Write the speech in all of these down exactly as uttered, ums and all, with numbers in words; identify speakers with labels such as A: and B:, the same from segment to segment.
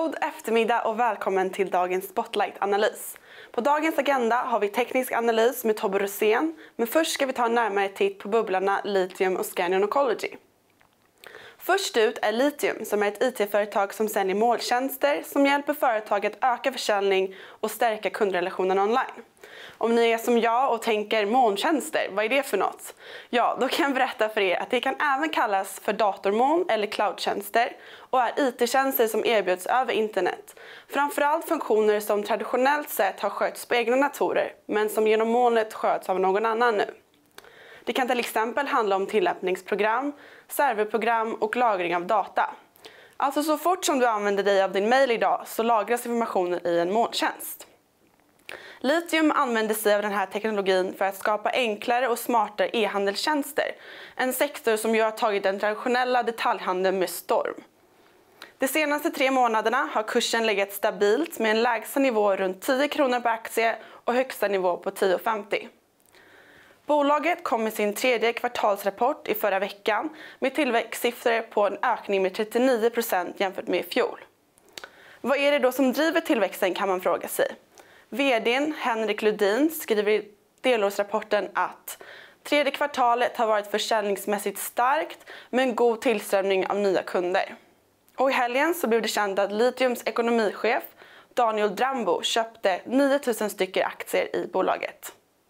A: God eftermiddag och välkommen till dagens Spotlight-analys. På dagens agenda har vi teknisk analys med Tobbe Rosén, men först ska vi ta en närmare titt på bubblarna Litium och Scandion Oncology. Först ut är Litium, som är ett I T-företag som säljer molntjänster som hjälper företag att öka försäljning och stärka kundrelationen online. Om ni är som jag och tänker molntjänster, vad är det för något? Ja, då kan jag berätta för er att det kan även kallas för datormoln eller cloudtjänster och är I T-tjänster som erbjuds över internet. Framförallt funktioner som traditionellt sett har skötts på egna datorer, men som genom molnet sköts av någon annan nu. Det kan till exempel handla om tillämpningsprogram, serverprogram och lagring av data. Alltså så fort som du använder dig av din mail idag så lagras informationen i en molntjänst. Litium använder sig av den här teknologin för att skapa enklare och smartare e-handelstjänster. En sektor som ju har tagit den traditionella detaljhandeln med storm. De senaste tre månaderna har kursen legat stabilt med en lägsta nivå runt tio kronor per aktie och högsta nivå på tio femtio. Bolaget kom med sin tredje kvartalsrapport i förra veckan med tillväxtsiffror på en ökning med trettionio procent jämfört med i fjol. Vad är det då som driver tillväxten, kan man fråga sig. Vd:n Henrik Ludin skriver i delårsrapporten att tredje kvartalet har varit försäljningsmässigt starkt med en god tillströmning av nya kunder. Och i helgen så blev det känt att Litiums ekonomichef Daniel Drambo köpte nio tusen stycken aktier i bolaget.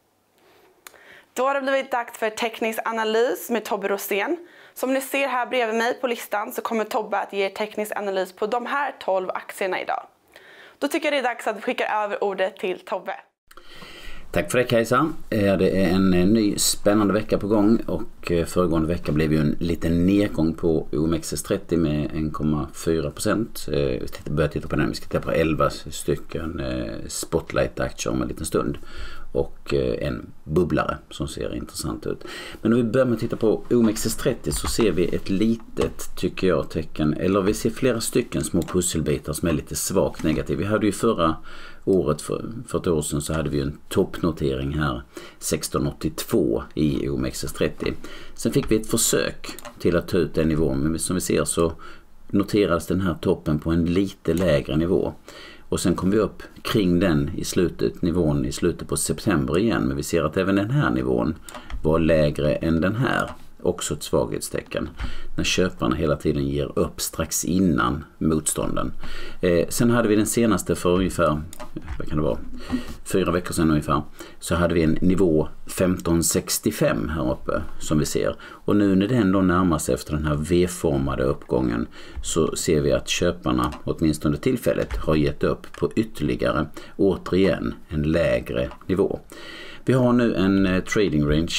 A: Då har det blivit dags för teknisk analys med Tobbe Rosén. Som ni ser här bredvid mig på listan så kommer Tobbe att ge teknisk analys på de här tolv aktierna idag. Då tycker jag det är dags att vi skickar över ordet till Tobbe.
B: Tack för det, Kajsa. Det är en ny spännande vecka på gång och föregående vecka blev ju en liten nedgång på O M X S trettio med en komma fyra procent. Vi börjar titta på den. Vi ska titta på elva stycken Spotlight-aktier om en liten stund och en bubblare som ser intressant ut. Men om vi börjar med att titta på O M X S trettio så ser vi ett litet, tycker jag, tecken, eller vi ser flera stycken små pusselbitar som är lite svagt negativ. Vi hade ju förra året, för, för ett år sedan, så hade vi en toppnotering här sexton åttiotvå i O M X S trettio. Sen fick vi ett försök till att ta ut den nivån, men som vi ser så noterades den här toppen på en lite lägre nivå. Och sen kom vi upp kring den i slutet, nivån i slutet på september igen. Men vi ser att även den här nivån var lägre än den här. Också ett svaghetstecken. När köparna hela tiden ger upp strax innan motstånden. Eh, sen hade vi den senaste för ungefär, vad kan det vara, fyra veckor sedan ungefär. Så hade vi en nivå femton sextiofem här uppe som vi ser. Och nu när den då närmar sig efter den här V-formade uppgången så ser vi att köparna, åtminstone tillfället, har gett upp på ytterligare, återigen, en lägre nivå. Vi har nu en eh, trading range.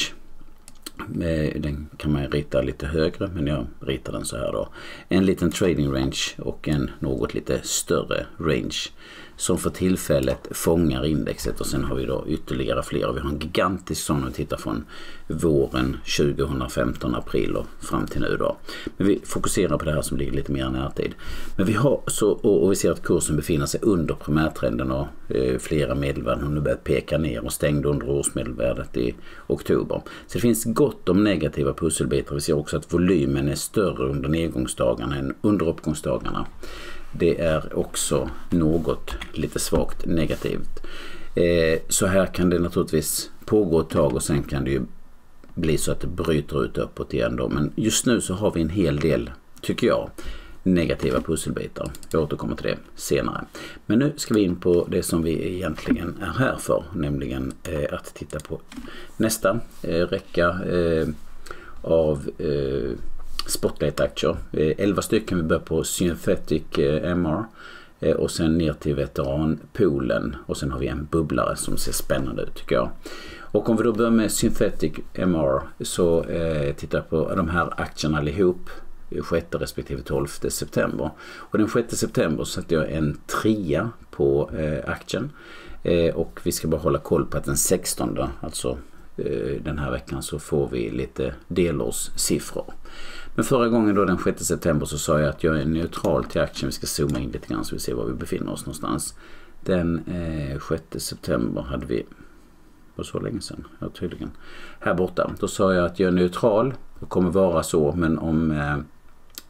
B: Den kan man rita lite högre, men jag ritar den så här då. En liten trading range och en något lite större range som för tillfället fångar indexet, och sen har vi då ytterligare fler. Vi har en gigantisk sån att titta från våren tjugohundrafemton, april och fram till nu då. Men vi fokuserar på det här som ligger lite mer närtid. Men vi har så, och, och vi ser att kursen befinner sig under primärtrenden och eh, flera medelvärden har nu börjat peka ner och stängde under årsmedelvärdet i oktober. Så det finns gott om negativa pusselbitar. Vi ser också att volymen är större under nedgångsdagarna än under uppgångsdagarna. Det är också något lite svagt negativt. Eh, så här kan det naturligtvis pågå ett tag och sen kan det ju bli så att det bryter ut uppåt igen då. Men just nu så har vi en hel del, tycker jag, negativa pusselbitar. Jag återkommer till det senare. Men nu ska vi in på det som vi egentligen är här för, nämligen eh, att titta på nästa eh, räcka eh, av eh, Spotlight-aktier. elva stycken, vi börjar på Synthetic M R och sen ner till veteranpoolen och sen har vi en bubblare som ser spännande ut, tycker jag. Och om vi då börjar med Synthetic M R så eh, tittar jag på de här aktierna allihop sjätte respektive tolfte september. Och den sjätte september satte jag en trea på eh, aktien eh, och vi ska bara hålla koll på att den sextonde, alltså eh, den här veckan, så får vi lite delårssiffror. Men förra gången då den sjätte september så sa jag att jag är neutral till aktien. Vi ska zooma in lite grann så vi ser var vi befinner oss någonstans. Den eh, sjätte september hade vi, var så länge sedan, ja, tydligen, här borta. Då sa jag att jag är neutral och kommer vara så, men om eh,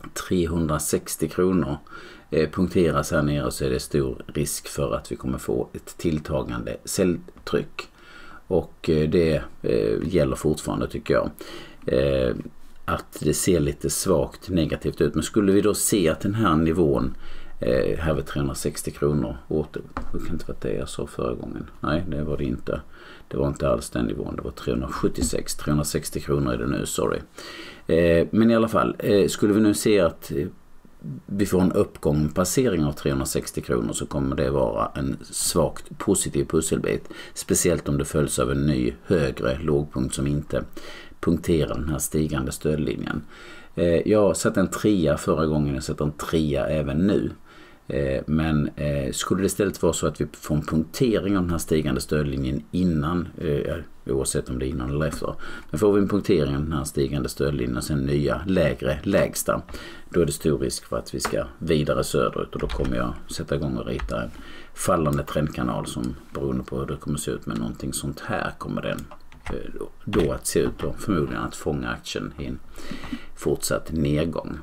B: trehundrasextio kronor eh, punkteras här nere, så är det stor risk för att vi kommer få ett tilltagande säljtryck. Och eh, det eh, gäller fortfarande, tycker jag. Eh, att det ser lite svagt negativt ut. Men skulle vi då se att den här nivån eh, här vid trehundrasextio kronor åter, det kan inte vara det jag sa förra gången. Nej, det var det inte. Det var inte alls den nivån. Det var trehundrasjuttiosex. trehundrasextio kronor är det nu, sorry. Eh, men i alla fall, eh, skulle vi nu se att eh, vi får en uppgång, passering av trehundrasextio kronor, så kommer det vara en svagt positiv pusselbit. Speciellt om det följs av en ny högre lågpunkt som inte punkterar den här stigande stödlinjen. Eh, jag satte en trea förra gången, jag sätter en trea även nu. Eh, men eh, skulle det istället vara så att vi får en punktering av den här stigande stödlinjen innan, eh, oavsett om det är innan eller efter, men får vi en punktering av den här stigande stödlinjen och sen nya lägre lägsta, då är det stor risk för att vi ska vidare söderut, och då kommer jag sätta igång och rita en fallande trendkanal som, beroende på hur det kommer se ut, med någonting sånt här kommer den då att se ut, och förmodligen att fånga aktien i en fortsatt nedgång.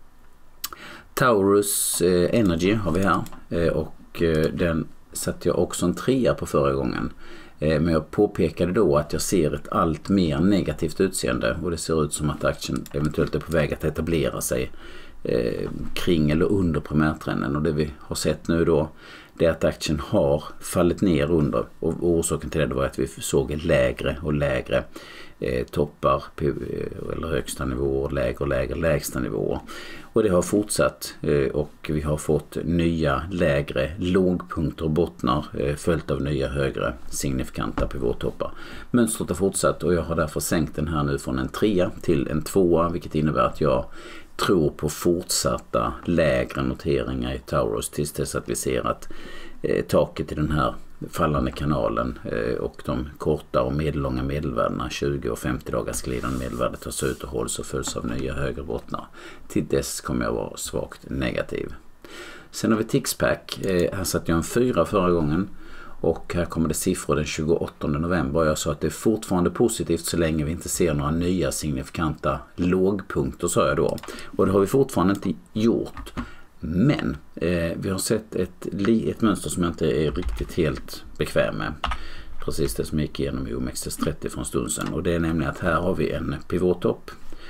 B: Taurus eh, Energy har vi här, eh, och eh, den satte jag också en trea på förra gången. Eh, men jag påpekade då att jag ser ett allt mer negativt utseende, och det ser ut som att aktien eventuellt är på väg att etablera sig eh, kring eller under primärtrenden. Och det vi har sett nu då, det är att aktien har fallit ner under, och orsaken till det var att vi såg lägre och lägre eh, toppar eller högsta nivåer, lägre och lägre lägsta nivåer. Och det har fortsatt, eh, och vi har fått nya lägre lågpunkter och bottnar eh, följt av nya högre signifikanta pivottoppar. Mönstret har fortsatt, och jag har därför sänkt den här nu från en trea till en tvåa, vilket innebär att jag tror på fortsatta lägre noteringar i Taurus tills dess att vi ser att eh, taket i den här fallande kanalen eh, och de korta och medellånga medelvärdena, tjugo och femtio dagars glidande medelvärde, tas ut och hålls och följs av nya högre bottnar. Till dess kommer jag vara svagt negativ. Sen har vi Tixpack. Eh, här satt jag en fyra förra gången. Och här kommer det siffror den tjugoåttonde november. Jag sa att det är fortfarande positivt så länge vi inte ser några nya signifikanta lågpunkter, sa jag då. Och det har vi fortfarande inte gjort. Men eh, vi har sett ett, ett mönster som jag inte är riktigt helt bekväm med. Precis det som gick igenom i O M X S trettio från stund sedan. Och det är nämligen att här har vi en pivottopp.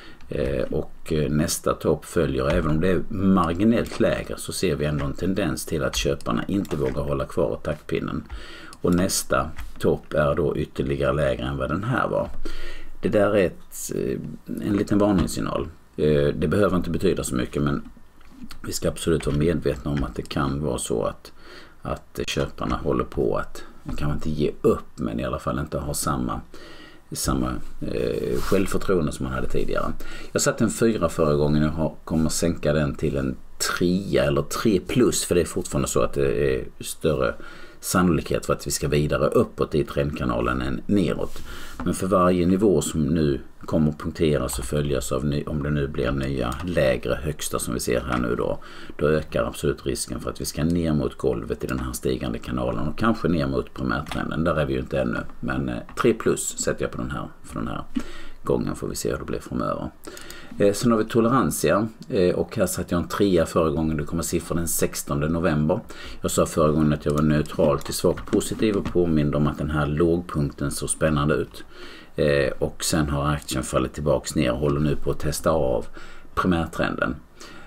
B: Eh, och nästa topp följer, även om det är marginellt lägre, så ser vi ändå en tendens till att köparna inte vågar hålla kvar taktpinnen. Och nästa topp är då ytterligare lägre än vad den här var. Det där är ett, en liten varningssignal. Eh, det behöver inte betyda så mycket, men vi ska absolut vara medvetna om att det kan vara så att, att köparna håller på att, kan man inte ge upp, men i alla fall inte ha samma samma eh, självförtroende som man hade tidigare. Jag satte en fyra förra gången, jag har, kommer sänka den till en trea eller tre plus, för det är fortfarande så att det är större sannolikhet för att vi ska vidare uppåt i trendkanalen än neråt. Men för varje nivå som nu kommer att punkteras och följas av, ny, om det nu blir nya lägre högsta som vi ser här nu då, då ökar absolut risken för att vi ska ner mot golvet i den här stigande kanalen och kanske ner mot primärtrenden. Där är vi ju inte ännu, men eh, tre plus sätter jag på den här för den här gången, får vi se hur det blir framöver. Eh, sen har vi Toleransia, eh, och här satt jag en trea förra gången. Det kommer siffran den sextonde november. Jag sa förra gången att jag var neutral till svagt positiv och påminner om att den här lågpunkten såg spännande ut. Eh, och sen har aktien fallit tillbaks ner och håller nu på att testa av primärtrenden.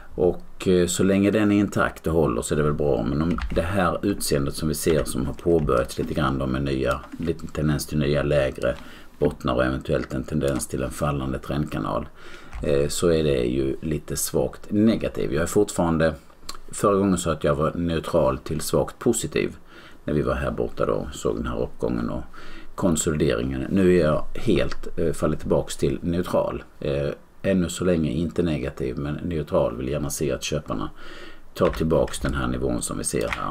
B: Och eh, så länge den är intakt och håller så är det väl bra. Men om det här utseendet som vi ser som har påbörjats lite grann med nya, lite tendens till nya lägre bottnar och eventuellt en tendens till en fallande trendkanal, eh, så är det ju lite svagt negativ. Jag är fortfarande, förra gången sa att jag var neutral till svagt positiv när vi var här borta då, såg den här uppgången och konsolideringen. Nu är jag helt eh, fallit tillbaks till neutral. Eh, ännu så länge inte negativ, men neutral. Vill gärna se att köparna tar tillbaks den här nivån som vi ser här.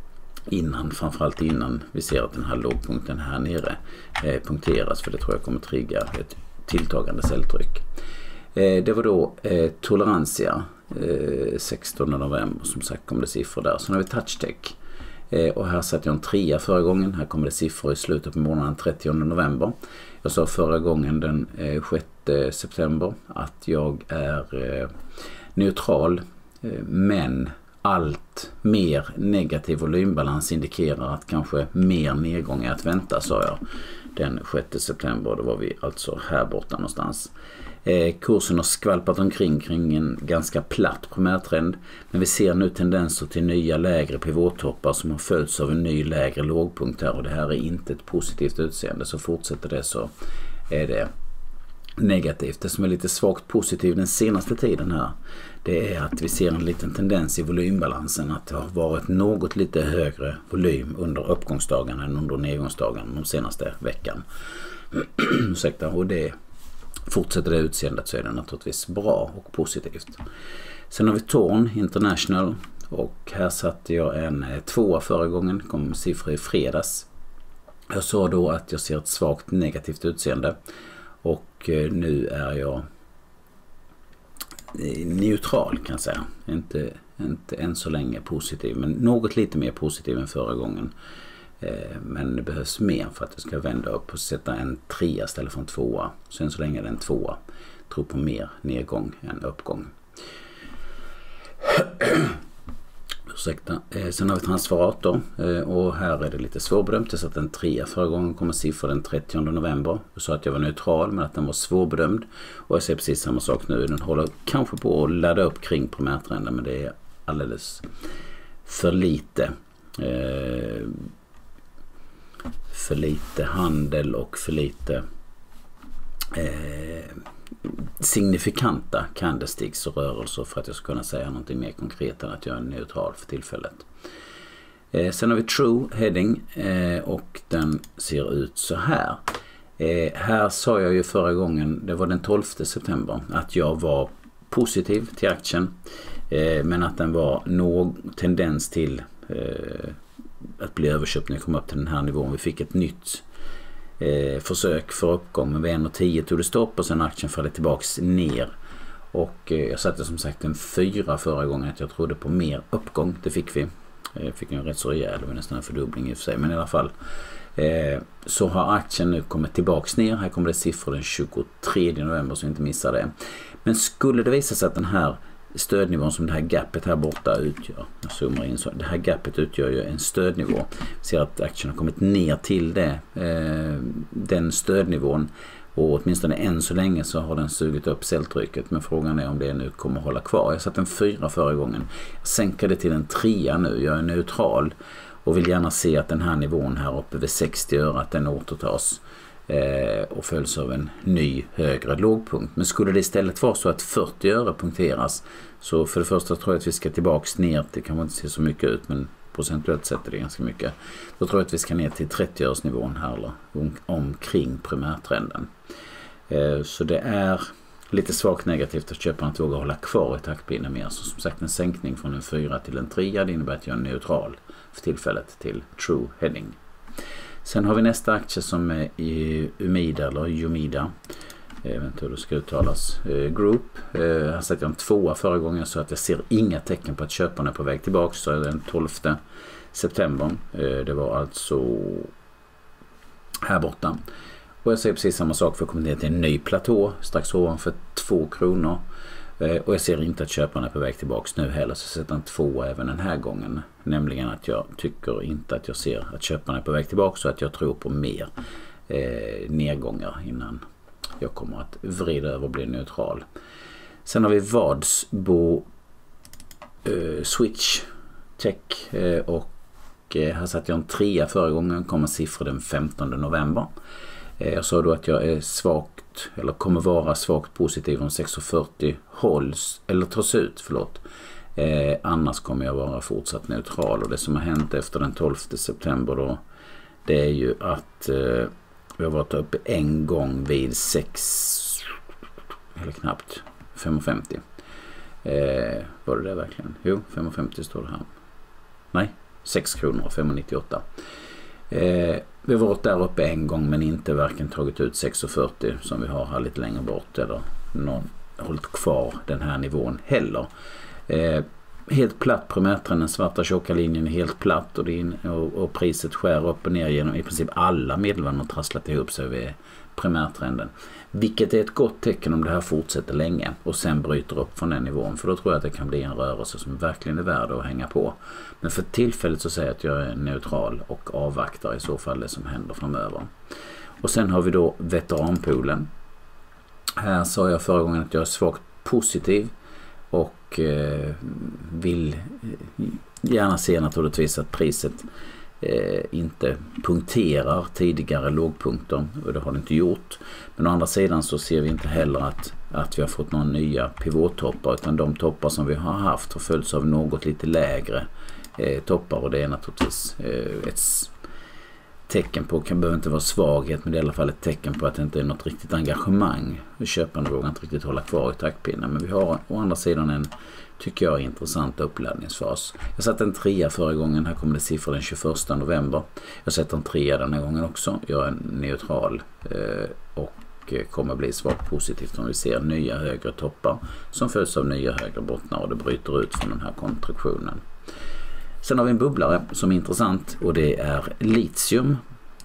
B: Innan, framförallt innan vi ser att den här lågpunkten här nere eh, punkteras, för det tror jag kommer trigga ett tilltagande säljtryck. Eh, det var då eh, Toleransia eh, sextonde november, som sagt kom det siffror där. Så nu har vi Touchtech. Eh, och här satt jag en trea förra gången. Här kommer det siffror i slutet på månaden trettionde november. Jag sa förra gången den eh, sjätte september att jag är eh, neutral, men allt mer negativ volymbalans indikerar att kanske mer nedgång är att vänta, sa jag den sjätte september. Då var vi alltså här borta någonstans. Eh, kursen har skvalpat omkring kring en ganska platt primärtrend, men vi ser nu tendenser till nya lägre pivottoppar som har följts av en ny lägre lågpunkt här, och det här är inte ett positivt utseende. Så fortsätter det så är det negativt. Det som är lite svagt positivt den senaste tiden här, det är att vi ser en liten tendens i volymbalansen, att det har varit något lite högre volym under uppgångsdagarna än under nedgångsdagarna de senaste veckan. Ursäkta, och det fortsätter det utseendet så är det naturligtvis bra och positivt. Sen har vi Torn International, och här satte jag en tvåa förra gången, kom siffror i fredags. Jag sa då att jag ser ett svagt negativt utseende, och nu är jag neutral kan jag säga. Inte, inte än så länge positiv, men något lite mer positiv än förra gången. Men det behövs mer för att det ska vända upp och sätta en trea istället för en tvåa. Sen så länge det är en tvåa. Tror på mer nedgång än uppgång. Ursäkta. Sen har vi Transferator, och här är det lite svårbedömt. Jag satt en trea förra gången, kommer siffror den trettionde november. Jag sa att jag var neutral, men att den var svårbedömd. Och jag ser precis samma sak nu. Den håller kanske på att ladda upp kring primärtrenden, men det är alldeles för lite. Eh, för lite handel och för lite eh, signifikanta candlesticks och rörelser för att jag ska kunna säga någonting mer konkret än att jag är neutral för tillfället. Eh, sen har vi True Heading, eh, och den ser ut så här. Eh, här sa jag ju förra gången, det var den tolfte september, att jag var positiv till aktien, eh, men att den var någon tendens till eh, att bli överköpt när jag kom upp till den här nivån. Vi fick ett nytt eh, försök för uppgång, men vid en komma tio tog det stopp och sen aktien faller tillbaks ner. Och eh, jag satte som sagt en fyra förra gången, att jag trodde på mer uppgång. Det fick vi. Eh, fick en rätt så rejäl, det var nästan en fördubbling i och för sig, men i alla fall. Eh, så har aktien nu kommit tillbaks ner. Här kommer det siffror den tjugotredje november, så inte missa det. Men skulle det visa sig att den här stödnivån som det här gapet här borta utgör, jag zoomar in så, det här gapet utgör ju en stödnivå. Vi ser att aktien har kommit ner till det, eh, den stödnivån, och åtminstone än så länge så har den sugit upp säljtrycket, men frågan är om det nu kommer att hålla kvar. Jag satt en fyra förra gången, jag sänker det till en trea nu, jag är neutral och vill gärna se att den här nivån här uppe vid sextio öre, att den återtas eh, och följs av en ny högre lågpunkt. Men skulle det istället vara så att fyrtio öre punkteras, så för det första tror jag att vi ska tillbaks ner, det kan man inte se så mycket ut, men procentuellt sett är det ganska mycket. Då tror jag att vi ska ner till trettio öres nivån här, eller omkring primärtrenden. Eh, så det är lite svagt negativt att köparen inte vågar hålla kvar i taktpinnen mer. Så som sagt, en sänkning från en fyra till en trea, det innebär att jag är neutral för tillfället till True Heading. Sen har vi nästa aktie som är i Umida eller Umida. Jag vet inte hur det ska uttalas. Eh, Group. Eh, jag satt jag en tvåa förra gången, så att jag ser inga tecken på att köparen är på väg tillbaka. Så är det den tolfte september. Eh, det var alltså här borta. Och jag ser precis samma sak, för att komma ner till en ny platå strax ovanför två kronor. Eh, och jag ser inte att köparen är på väg tillbaka nu heller, så jag sätter en två även den här gången. Nämligen att jag tycker inte att jag ser att köparen är på väg tillbaka, så att jag tror på mer eh, nedgångar innan jag kommer att vrida över och bli neutral. Sen har vi Vadsbo eh, Switch Tech, eh, och eh, här satt jag en trea förra gången, kommer siffror den femtonde november. Eh, jag sa då att jag är svagt, eller kommer vara svagt positiv om sex fyrtio hålls, eller tas ut, förlåt. Eh, annars kommer jag vara fortsatt neutral, och det som har hänt efter den tolfte september då, det är ju att eh, vi har varit uppe en gång vid sex, eller knappt fem femtio. Eh, var det det verkligen? Jo, fem femtio står det här. Nej, sex kronor, fem nittioåtta. Eh, vi har varit där uppe en gång, men inte varken tagit ut sex fyrtio som vi har här lite längre bort, eller någon hållit kvar den här nivån heller. Eh, helt platt primärtrend. Den svarta tjocka linjen är helt platt och, det är, och, och priset skär upp och ner genom i princip alla medelvärden och trasslat ihop sig vid primärtrenden. Vilket är ett gott tecken om det här fortsätter länge och sen bryter upp från den nivån. För då tror jag att det kan bli en rörelse som verkligen är värd att hänga på. Men för tillfället så säger jag att jag är neutral och avvaktar i så fall det som händer framöver. Och sen har vi då veteranpoolen. Här sa jag förra gången att jag är svagt positiv och eh, vill gärna se naturligtvis att priset eh, inte punkterar tidigare lågpunkter, och det har det inte gjort. Men å andra sidan så ser vi inte heller att, att vi har fått några nya pivottoppar, utan de toppar som vi har haft har följts av något lite lägre eh, toppar, och det är naturligtvis eh, ett tecken på, kan behöver inte vara svaghet, men det är i alla fall ett tecken på att det inte är något riktigt engagemang. Köparna vågar inte riktigt hålla kvar i taktpinnen, men vi har å andra sidan en, tycker jag, intressant uppladdningsfas. Jag satt en trea förra gången, här kommer det siffror den tjugoförsta november. Jag sätter en trea den här gången också. Jag är neutral eh, och kommer bli svagt positivt om vi ser nya högre toppar som följs av nya högre bottnar och det bryter ut från den här kontraktionen. Sen har vi en bubblare som är intressant, och det är litium.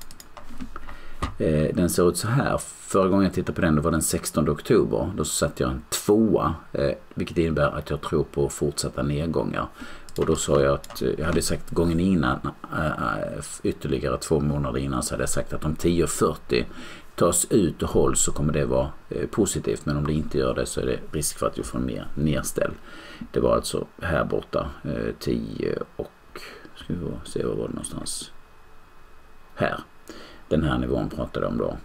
B: Eh, den ser ut så här. Förra gången jag tittade på den, det var den sextonde oktober. Då satte jag en tvåa, eh, vilket innebär att jag tror på fortsatta nedgångar. Och då sa jag att, jag hade sagt gången innan, äh, ytterligare två månader innan, så hade jag sagt att om tio fyrtio tas ut och hålls så kommer det vara eh, positivt. Men om det inte gör det så är det risk för att vi får mer nedställ. Det var alltså här borta eh, tio och ska vi se vad var det någonstans. Här. Den här nivån pratade jag om då.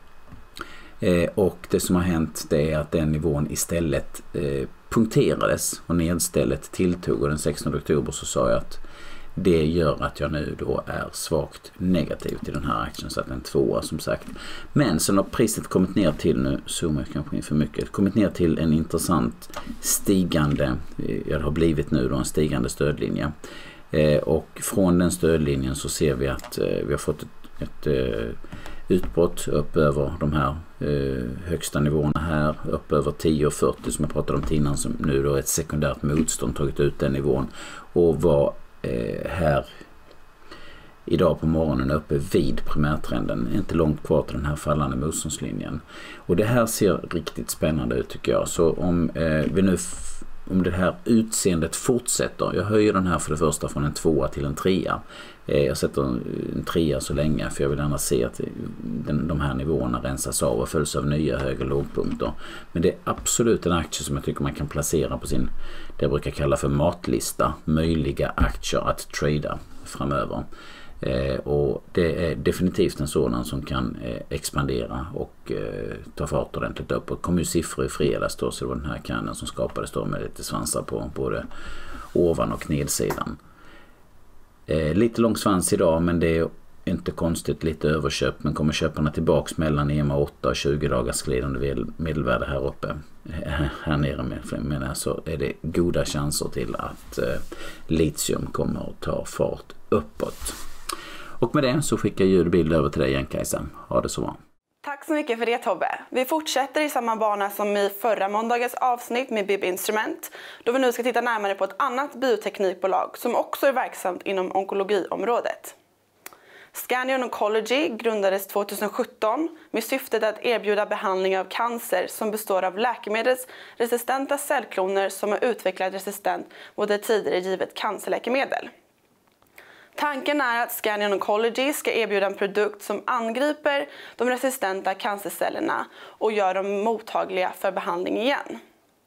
B: Eh, och det som har hänt, det är att den nivån istället eh, punkterades och nedstället tilltog, och den sextonde oktober så sa jag att det gör att jag nu då är svagt negativ till den här aktien, så att en tvåa som sagt. Men sen har priset kommit ner till, nu zoomar jag kanske in för mycket, kommit ner till en intressant stigande, ja, det har blivit nu då en stigande stödlinje. Eh, och från den stödlinjen så ser vi att eh, vi har fått ett, ett eh, utbrott upp över de här eh, högsta nivåerna här, upp över tio fyrtio som jag pratade om innan, som nu då är ett sekundärt motstånd, tagit ut den nivån och var eh, här idag på morgonen uppe vid primärtrenden, inte långt kvar till den här fallande motståndslinjen. Och det här ser riktigt spännande ut tycker jag. Så om eh, vi nu f- om det här utseendet fortsätter, jag höjer den här för det första från en tvåa till en trea. Eh, jag sätter en trea så länge, för jag vill gärna se att den, de här nivåerna rensas av och följs av nya högre lågpunkter. Men det är absolut en aktie som jag tycker man kan placera på sin, det jag brukar kalla för matlista, möjliga aktier att trada framöver. Eh, och det är definitivt en sådan som kan eh, expandera och eh, ta fart ordentligt upp. Och kom ju siffror i fredags då, så det var den här kannen som skapades då med lite svansar på både ovan- och nedsidan. Eh, lite lång svans idag, men det är inte konstigt, lite överköp, men kommer köparna tillbaks mellan E M A åtta och tjugo dagars glidande medelvärde här uppe, här nere med, med så är det goda chanser till att eh, litium kommer att ta fart uppåt. Och med det så skickar jag ljudbild över till dig igen, Kajsa. Ha det så bra.
A: Tack så mycket för det, Tobbe. Vi fortsätter i samma bana som i förra måndagens avsnitt med B I B Instrument, då vi nu ska titta närmare på ett annat bioteknikbolag som också är verksamt inom onkologiområdet. Scandion Oncology grundades tjugohundrasjutton med syftet att erbjuda behandling av cancer som består av läkemedelsresistenta cellkloner som har utvecklat resistent mot ett tidigare givet cancerläkemedel. Tanken är att Scandion Oncology ska erbjuda en produkt som angriper de resistenta cancercellerna och gör dem mottagliga för behandling igen.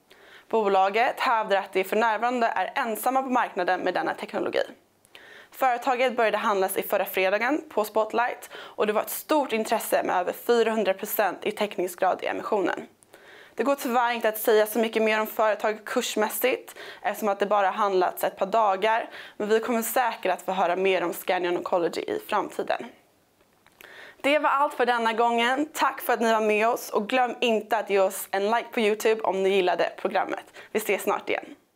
A: Bolaget hävdar att det för närvarande är ensamma på marknaden med denna teknologi. Företaget började handlas i förra fredagen på Spotlight och det var ett stort intresse med över fyrahundra procent i täckningsgrad i emissionen. Det går tyvärr inte att säga så mycket mer om företaget kursmässigt eftersom att det bara handlats ett par dagar, men vi kommer säkert att få höra mer om Scandion Oncology i framtiden. Det var allt för denna gången. Tack för att ni var med oss och glöm inte att ge oss en like på YouTube om ni gillade programmet. Vi ses snart igen.